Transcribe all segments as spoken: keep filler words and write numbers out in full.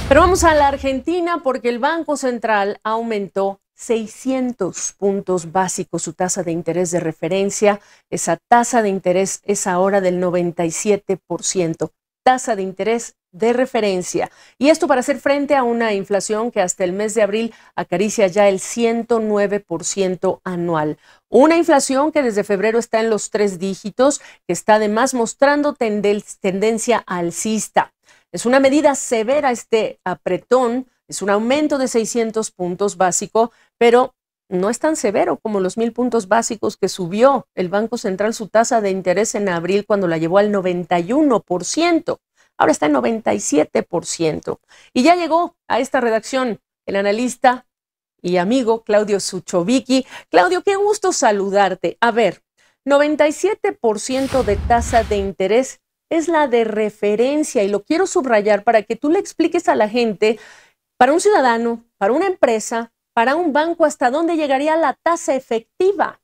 Pero vamos a la Argentina porque el Banco Central aumentó seiscientos puntos básicos su tasa de interés de referencia. Esa tasa de interés es ahora del noventa y siete por ciento. Tasa de interés de referencia. Y esto para hacer frente a una inflación que hasta el mes de abril acaricia ya el ciento nueve por ciento anual. Una inflación que desde febrero está en los tres dígitos, que está además mostrando tendencia alcista. Es una medida severa este apretón, es un aumento de seiscientos puntos básico, pero no es tan severo como los mil puntos básicos que subió el Banco Central su tasa de interés en abril cuando la llevó al noventa y uno por ciento. Ahora está en noventa y siete por ciento. Y ya llegó a esta redacción el analista y amigo Claudio Suchovicki. Claudio, qué gusto saludarte. A ver, noventa y siete por ciento de tasa de interés es la de referencia y lo quiero subrayar para que tú le expliques a la gente, para un ciudadano, para una empresa, para un banco, hasta dónde llegaría la tasa efectiva.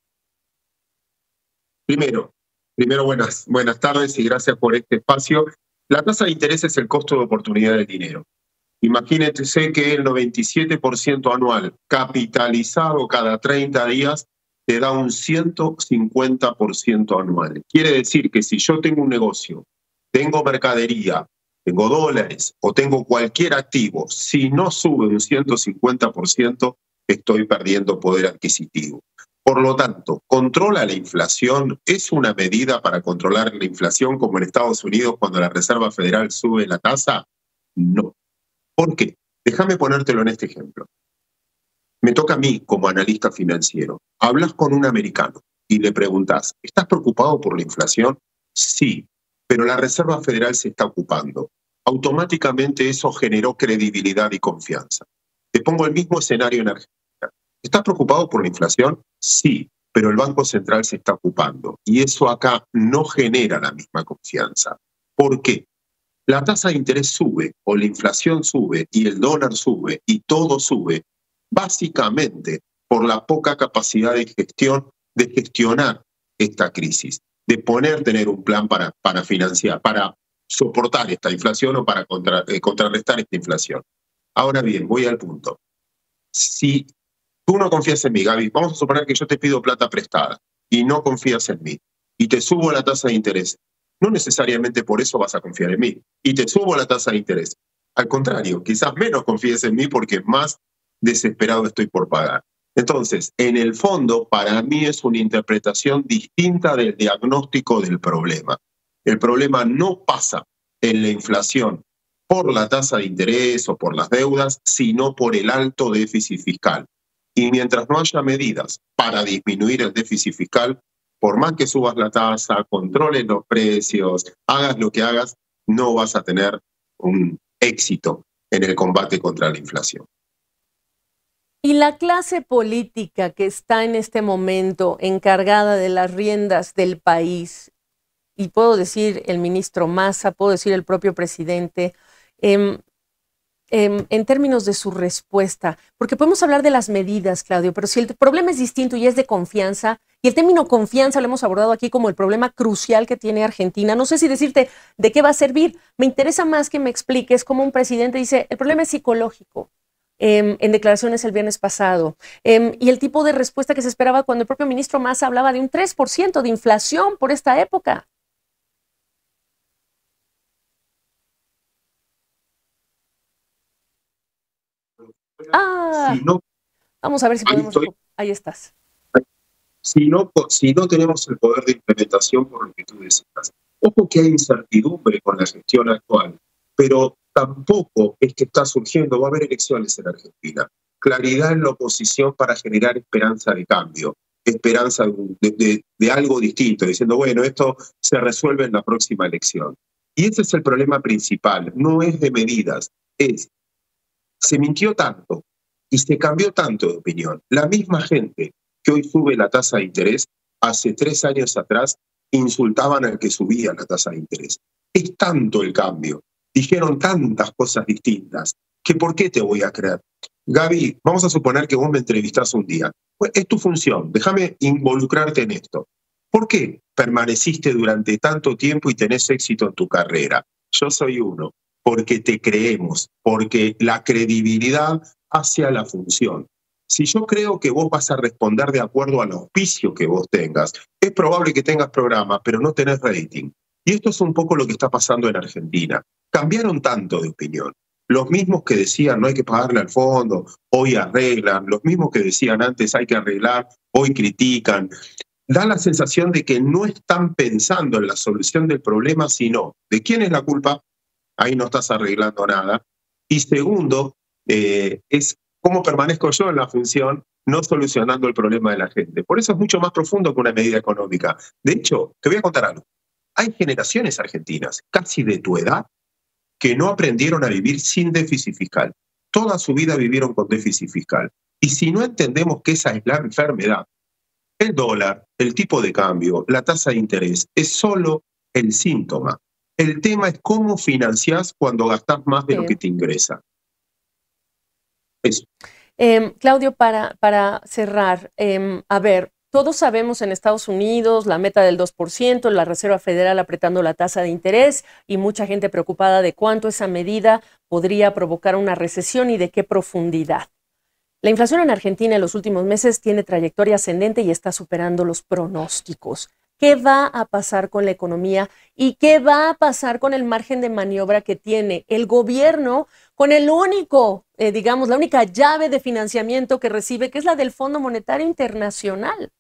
Primero, primero buenas, buenas tardes y gracias por este espacio. La tasa de interés es el costo de oportunidad del dinero. Imagínense que el noventa y siete por ciento anual capitalizado cada treinta días te da un ciento cincuenta por ciento anual. Quiere decir que si yo tengo un negocio, tengo mercadería, tengo dólares o tengo cualquier activo, si no sube un ciento cincuenta por ciento, estoy perdiendo poder adquisitivo. Por lo tanto, ¿controla la inflación? ¿Es una medida para controlar la inflación como en Estados Unidos cuando la Reserva Federal sube la tasa? No. ¿Por qué? Déjame ponértelo en este ejemplo. Me toca a mí como analista financiero. Hablas con un americano y le preguntas, ¿estás preocupado por la inflación? Sí, pero la Reserva Federal se está ocupando. Automáticamente eso generó credibilidad y confianza. Te pongo el mismo escenario en Argentina. ¿Estás preocupado por la inflación? Sí, pero el Banco Central se está ocupando. Y eso acá no genera la misma confianza. ¿Por qué? La tasa de interés sube o la inflación sube y el dólar sube y todo sube, básicamente por la poca capacidad de gestión, de gestionar esta crisis, de poder tener un plan para, para financiar, para soportar esta inflación o para contra, eh, contrarrestar esta inflación. Ahora bien, voy al punto. Si tú no confías en mí, Gaby, vamos a suponer que yo te pido plata prestada y no confías en mí y te subo la tasa de interés. No necesariamente por eso vas a confiar en mí y te subo la tasa de interés. Al contrario, quizás menos confíes en mí porque más desesperado estoy por pagar. Entonces, en el fondo, para mí es una interpretación distinta del diagnóstico del problema. El problema no pasa en la inflación por la tasa de interés o por las deudas, sino por el alto déficit fiscal. Y mientras no haya medidas para disminuir el déficit fiscal, por más que subas la tasa, controles los precios, hagas lo que hagas, no vas a tener un éxito en el combate contra la inflación. Y la clase política que está en este momento encargada de las riendas del país, y puedo decir el ministro Massa, puedo decir el propio presidente, eh, eh, en términos de su respuesta, porque podemos hablar de las medidas, Claudio, pero si el problema es distinto y es de confianza, y el término confianza lo hemos abordado aquí como el problema crucial que tiene Argentina, no sé si decirte de qué va a servir. Me interesa más que me expliques cómo un presidente dice, el problema es psicológico. Eh, en declaraciones el viernes pasado, eh, y el tipo de respuesta que se esperaba cuando el propio ministro Massa hablaba de un tres por ciento de inflación por esta época. Ah, si no, vamos a ver si podemos... Ahí, ahí estás. Si no, si no tenemos el poder de implementación por lo que tú decías, ojo que hay incertidumbre con la gestión actual, pero tampoco es que está surgiendo, va a haber elecciones en Argentina. Claridad en la oposición para generar esperanza de cambio, esperanza de, de, de algo distinto, diciendo, bueno, esto se resuelve en la próxima elección. Y ese es el problema principal, no es de medidas, es, se mintió tanto y se cambió tanto de opinión. La misma gente que hoy sube la tasa de interés, hace tres años atrás insultaban al que subía la tasa de interés. Es tanto el cambio. Dijeron tantas cosas distintas, que ¿por qué te voy a creer? Gaby, vamos a suponer que vos me entrevistás un día. Pues es tu función, déjame involucrarte en esto. ¿Por qué permaneciste durante tanto tiempo y tenés éxito en tu carrera? Yo soy uno. porque te creemos, porque la credibilidad hacia la función. Si yo creo que vos vas a responder de acuerdo al auspicio que vos tengas, es probable que tengas programa, pero no tenés rating. Y esto es un poco lo que está pasando en Argentina. Cambiaron tanto de opinión. Los mismos que decían no hay que pagarle al fondo, hoy arreglan. Los mismos que decían antes hay que arreglar, hoy critican. Da la sensación de que no están pensando en la solución del problema, sino de quién es la culpa. Ahí no estás arreglando nada. Y segundo, eh, es cómo permanezco yo en la función, no solucionando el problema de la gente. Por eso es mucho más profundo que una medida económica. De hecho, te voy a contar algo. Hay generaciones argentinas, casi de tu edad, que no aprendieron a vivir sin déficit fiscal. Toda su vida vivieron con déficit fiscal. Y si no entendemos que esa es la enfermedad, el dólar, el tipo de cambio, la tasa de interés, es solo el síntoma. El tema es cómo financiás cuando gastás más de sí. lo que te ingresa. Eso. Eh, Claudio, para, para cerrar, eh, a ver, todos sabemos en Estados Unidos la meta del dos por ciento, la Reserva Federal apretando la tasa de interés y mucha gente preocupada de cuánto esa medida podría provocar una recesión y de qué profundidad. La inflación en Argentina en los últimos meses tiene trayectoria ascendente y está superando los pronósticos. ¿Qué va a pasar con la economía y qué va a pasar con el margen de maniobra que tiene el gobierno con el único, eh, digamos, la única llave de financiamiento que recibe, que es la del Fondo Monetario Internacional?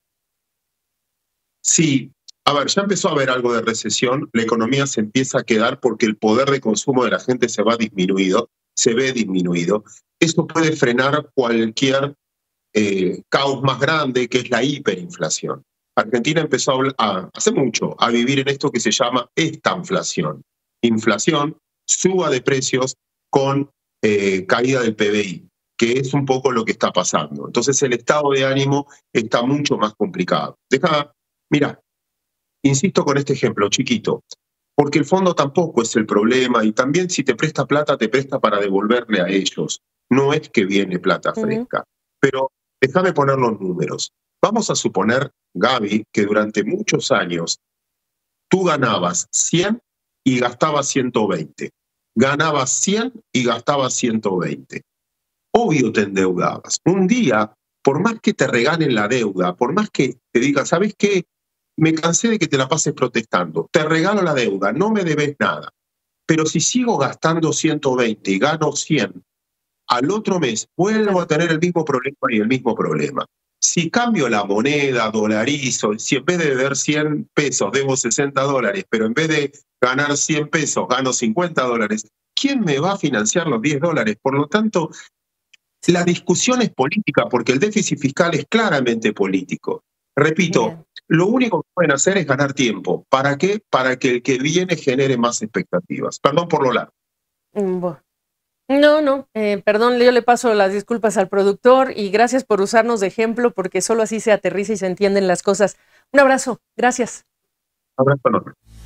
Sí, a ver, ya empezó a haber algo de recesión, la economía se empieza a quedar porque el poder de consumo de la gente se va disminuido, se ve disminuido. Eso puede frenar cualquier eh, caos más grande, que es la hiperinflación. Argentina empezó a, a, hace mucho a vivir en esto que se llama estanflación. Inflación, suba de precios con eh, caída del P B I, que es un poco lo que está pasando. Entonces el estado de ánimo está mucho más complicado. Deja, mira, insisto con este ejemplo chiquito, porque el fondo tampoco es el problema y también si te presta plata, te presta para devolverle a ellos. No es que viene plata fresca. Uh-huh. Pero déjame poner los números. Vamos a suponer, Gaby, que durante muchos años tú ganabas cien y gastabas ciento veinte. Ganabas cien y gastabas ciento veinte. Obvio te endeudabas. Un día, por más que te regalen la deuda, por más que te digan, ¿sabes qué? Me cansé de que te la pases protestando. Te regalo la deuda, no me debes nada. Pero si sigo gastando ciento veinte y gano cien, al otro mes vuelvo a tener el mismo problema y el mismo problema. Si cambio la moneda, dolarizo, si en vez de deber cien pesos debo sesenta dólares, pero en vez de ganar cien pesos gano cincuenta dólares, ¿quién me va a financiar los diez dólares? Por lo tanto, la discusión es política porque el déficit fiscal es claramente político. Repito, Bien. Lo único que pueden hacer es ganar tiempo. ¿Para qué? Para que el que viene genere más expectativas. Perdón por lo largo. Bueno. No, no, eh, perdón, yo le paso las disculpas al productor y gracias por usarnos de ejemplo porque solo así se aterriza y se entienden las cosas. Un abrazo, gracias. Un abrazo enorme.